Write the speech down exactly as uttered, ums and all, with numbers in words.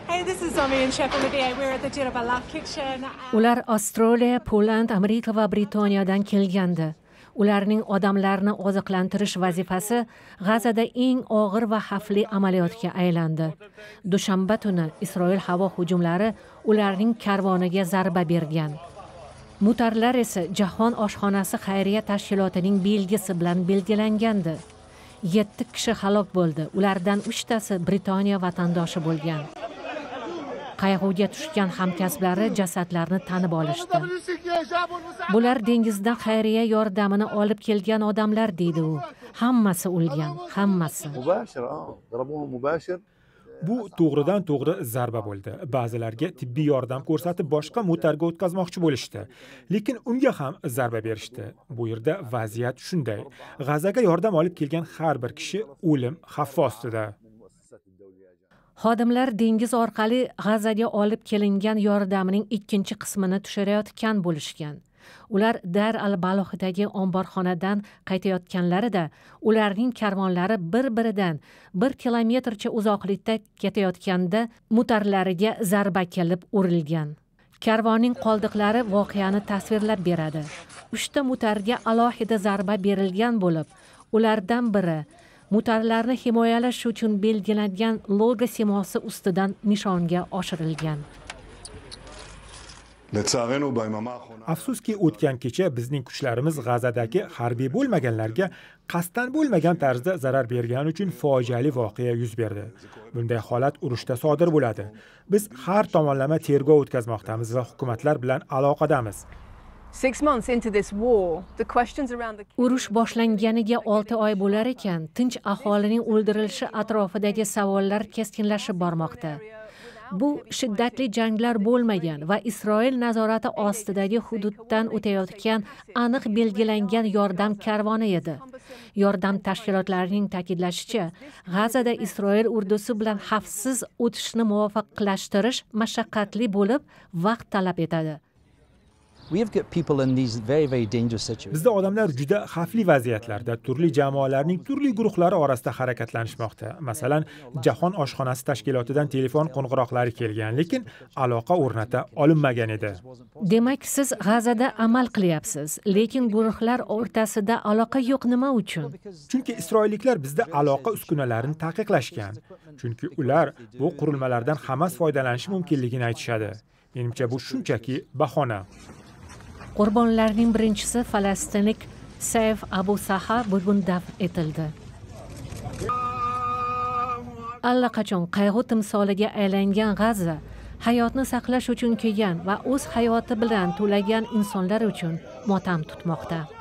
Hey, this is Zomi and Chef Olivia. We're at the Jirabalak kitchen. Ular Avstraliya, Poland, Amerika va Britaniyadan kelgandi. Ularning odamlarni oziqlantirish vazifasi G'azada eng og'ir va xavfli amaliyotga aylandi. Dushanba tuni Isroil havo hujumlari ularning karvoniga zarba bergan. Mutarlar esa Jahon oshxonasi xayriya tashkilotining belgisi bilan belgilangandi. yetti kishi halok bo'ldi. Ulardan uchtasi Britaniya vatandoshi bo'lgan. Qayg'uga tushgan hamkasblari jasadlarni tanib olishdi. Bular dengizdan xayriya yordamini olib kelgan odamlar deydi u. Hammasi o'lgan, hammasi. Bu to'g'ridan to'g'ri zarba bo'ldi. Ba'zilarga tibbiy yordam ko'rsatib boshqa mutarga o'tkazmoqchi bo'lishdi. Lekin unga ham zarba berishdi. Bu yerda vaziyat shunday. G'azaga yordam olib kelgan har bir kishi o'lim xavfi ostida. Xodimlar dengiz orqali G'azaga olib kelingan yordamning ikkinchi qismini tushirayotgan bo'lishgan. Ular Dar al-Balohidagi omborxonadan qaytayotganlarida ularning karvonlari bir-biridan bir kilometrcha uzoqlikda ketayotganda mutarlariga zarba kelib urilgan. Karvonning qoldiqlari voqeani tasvirlab beradi. Uchta mutarga alohida zarba berilgan bo'lib, ulardan biri mutarlarni himoyalash uchun belgilangan logo simosi ustidan nishonga oshirilgan. Afsuski o'tgan kecha bizning kuchlarimiz G'azadagi harbiy bo'lmaganlarga qasddan bo'lmagan tarzda zarar bergani uchun fojiali voqea yuz berdi. Bunday holat urushda sodir bo'ladi. Biz har tomonlama tergov o'tkazmoqdamiz va hukumatlar bilan aloqadamiz. Urush boshlanganiga olti oy bo'lar ekan, tinch aholining o'ldirilishi atrofidagi savollar keskinlashib bormoqda. Bu shiddatli janglar bo'lmagan va Isroil nazorati ostidagi hududdan o'tayotgan aniq belgilangan yordam karvoni edi. Yordam tashkilotlarining ta'kidlashicha, G'azada Isroil urdusi bilan xavfsiz o'tishni muvofiqlashtirish mashaqqatli bo'lib, vaqt talab etadi. Bizda odamlar juda xavfli vaziyatlarda turli jamoalarning turli guruhlari orasida harakatlanishmoqda. Masalan, Jahon oshxonasi tashkilotidan telefon qo'ng'iroqlari kelgan, lekin aloqa o'rnata olinmagan edi. Demak, siz G'azada amal qilyapsiz, lekin guruhlar o'rtasida aloqa yo'q. Nima uchun? Chunki isroilliklar bizda aloqa uskunalarini taqiqlashgan. Chunki ular bu qurilmalardan Hamas foydalanishi mumkinligini aytishadi. Menimcha bu shunchaki bahona. Qurbonlarning birinchisi falastinlik Sayf Abu Saha bugun dafn etildi. Allaqachon qayg'u timsoliga aylangan G'aza hayotni saqlash uchun kelgan va o'z hayoti bilan to'lagan insonlar uchun motam tutmoqda.